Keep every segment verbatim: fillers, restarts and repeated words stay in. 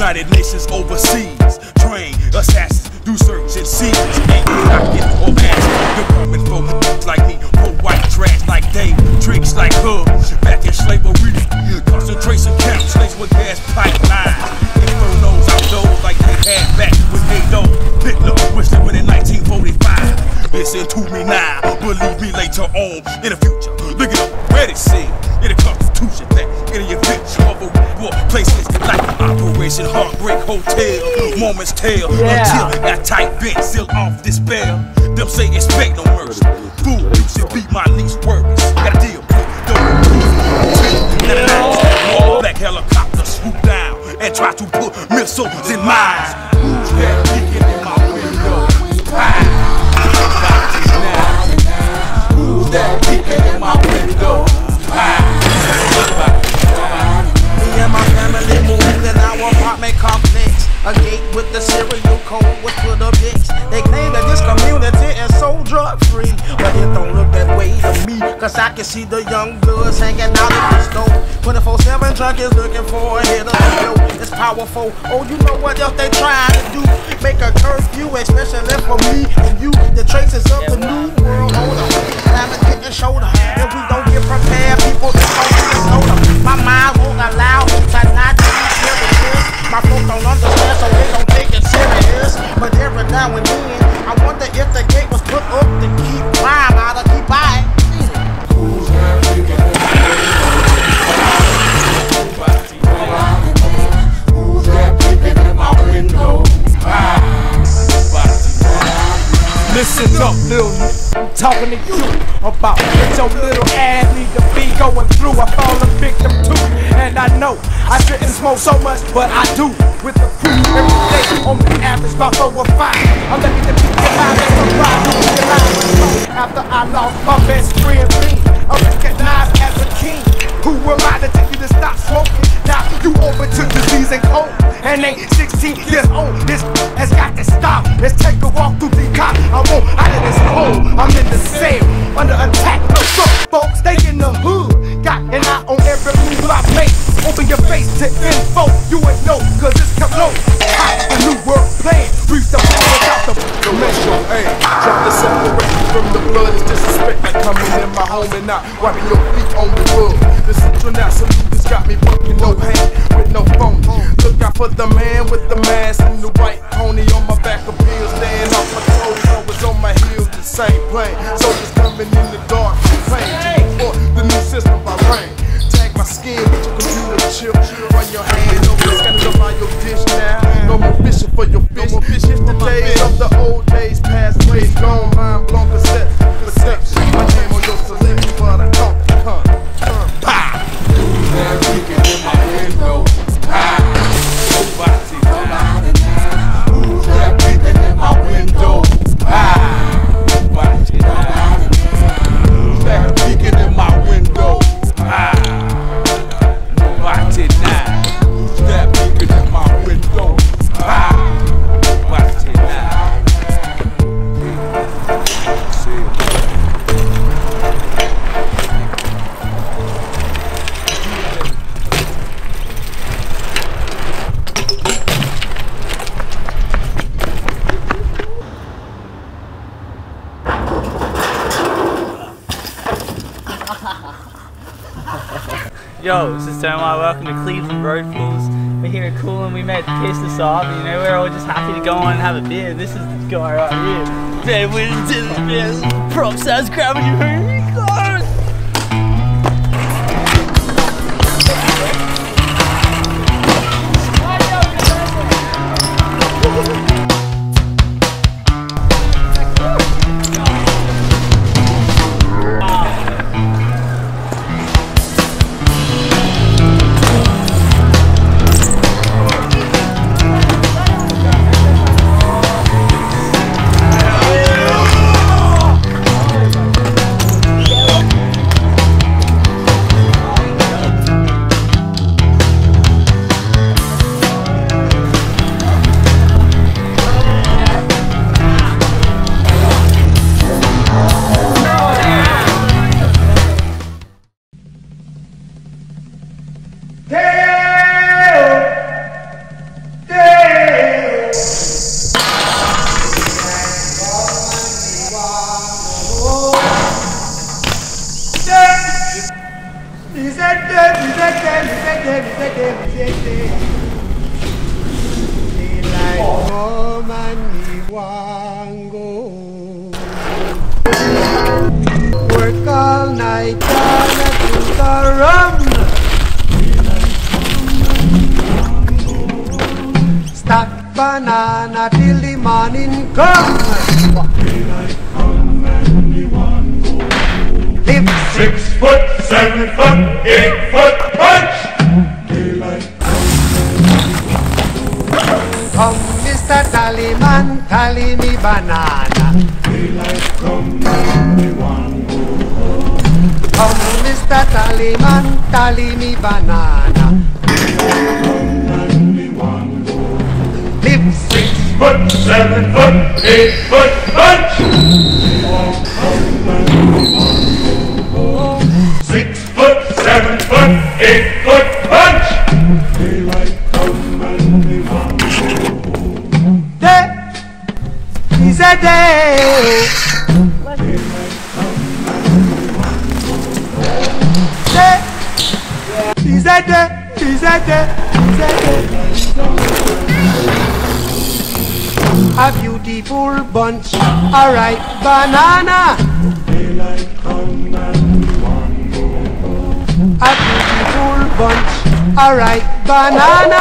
United Nations overseas. Train assassins, do search and seize. Ain't knocking or asking. You're coming for like me. Pull white trash like Dave. Tricks like her. Back in slavery. Concentration camps. Slaves with gas pipelines. Infernos outdoors like they had back with Hado. Hitler wishing when in nineteen forty-five. Listen to me now. Believe me later on in the future. Look at up where they see. In the Constitution that in the event of a war, places like Operation Heartbreak Hotel, Moments Tale, yeah. Until that tight vent seal off this spell. Them say expect no mercy. Fool, you should be my least worries. Got a deal, don't let it out. Black helicopter swoop down and try to put missiles in mines. Who's that peeking in my window? Who's that peeking in my window? Me and my family moved in our apartment complex. A gate with the serial code was put up next. They claim that this community is so drug free, but it don't look that way to me. Cause I can see the young bloods hanging out in the store. twenty-four seven junkies looking for a hit of the dough. It's powerful. Oh, you know what else they trying to do? Make a curfew, especially for me and you. The traces of the new world order. Diamond getting shoulder. If we don't get prepared, people just don't get a soda. My mind won't allow me to not be serious. My folks don't understand, so they don't take it serious. But every now and then, I wonder if the gate was put up to keep crime out or keep by. Who's that peeking in my window? Who's that peeking in my window? Listen up, little I'm talking to you about what your little ass need to be going through. I fall a victim too, and I know I shouldn't smoke so much, but I do. With the crew every day, on the average about four or five. I'm lucky to be alive and survive. After I lost my best friend, me, I'm recognized as a king. Who am I to tell you to stop smoking? Now you open to disease and cold, and ain't sixteen years old. This has got to stop. Let's take a walk through the cop. I won't out of this hole. I'm in the cell, under attack. Look up, folks, they in the hood. Got an eye on every move I make. Open your face to info. You ain't know, cause it's come low. Hot, the new world playing. Reach the ball without the commercial, ayy. Try to separate me from the blood. It's disrespect like coming in my home and not wiping your feet on the rug. The central national just got me working no hand with no phone. Look out for the man with the mask and the white pony on my back of pills. Staying off my toes, always on my heels, the same plane. Soldiers coming in the dark, playing for the new system I reign. Tag my skin with your computer chip. Run your hand over, scan it up on your dish now. No more fishing for your fish. It's the days of the old days, past ways gone. Mind blown cassette, perception. My name on your selection, but I don't come. Pow! Who's that peeking in my window? Pow! Nobody now. Who's that peeking in my window? Pow! Nobody now. Who's that peeking in my window? Pow! Nobody now. Who's that peeking in my window? Pow! Nobody now. Yo, this is Tomar. Welcome to Cleveland Road Fools. We're here at Cool and we met to piss us off. You know, we're all just happy to go on and have a beer. This is the guy right here. Ben Whittington, prop size grabbing your stack banana till the morning come. Daylight come and me one go. Live Six foot, seven foot, eight foot punch. Daylight come, Mister Tallyman, tally me banana. Daylight come and me one go. Come, Mister Tallyman, tally me banana. Daylight come and me one go. Live Six foot, seven foot, eight foot punch. Daylight come and me one go. Six foot, seven foot, eight foot punch. Daylight come and me one go. day is a day. Day is a day, is a day, is a day. A beautiful bunch, alright, banana. Daylight come and me one go. A beautiful bunch, alright, banana.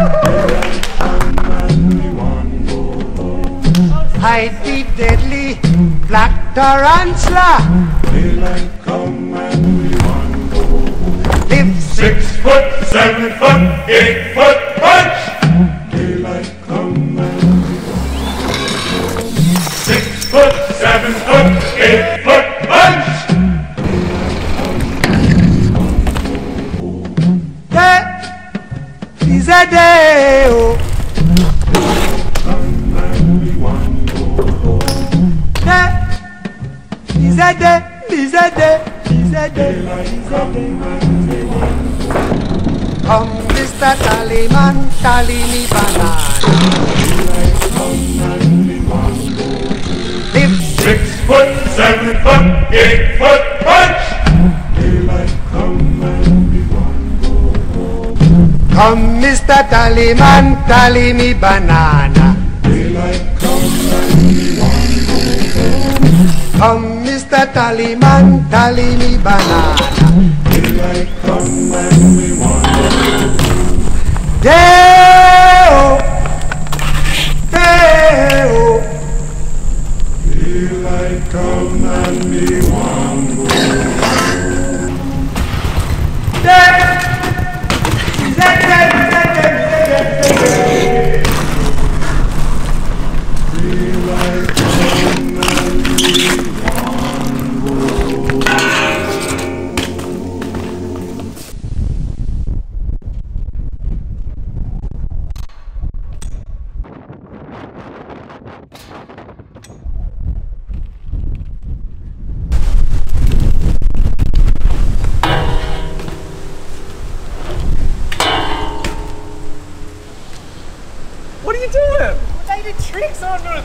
Hide the deadly black tarantula. Daylight come and we one go. Live Six foot, seven foot, eight foot punch. Daylight come and we one go. Six foot, seven foot, eight foot punch. day is a day. Oh. Come and we one go. Day is a day, is a day, is a day, Daylight is a come day. and we one go. Come, Mister Tallyman, tally me banana. Daylight come and we one go. Live Six foot, seven foot, eight foot punch. Daylight come and we one go. come, Mister Tallyman, tally me banana. Daylight come and we one go. Come, Mister Tallyman, tally me banana. Daylight come and we one go. Day-o, day-o. Daylight come and me one go. Day, day, day, day, day, day, day. Daylight come and me one go. What are you doing? They did tricks on us.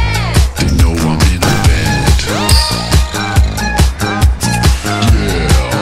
Yeah.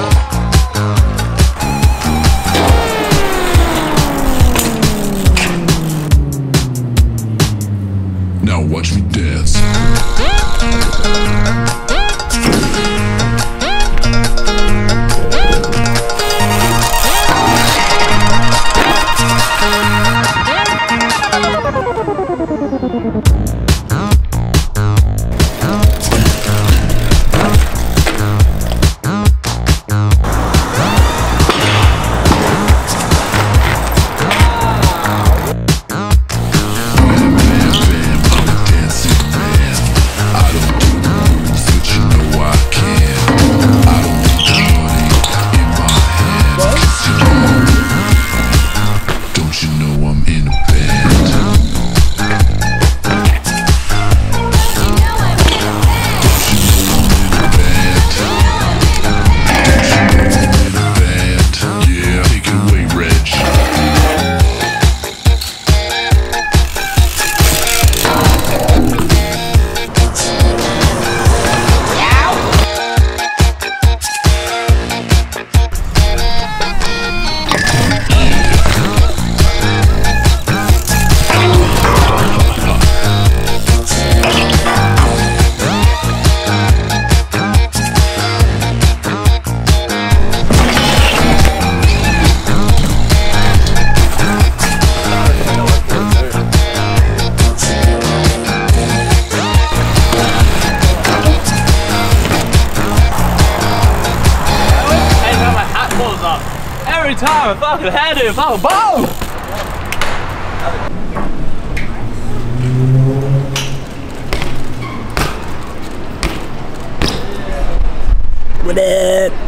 every time I fucking had it, fucking boom! What up?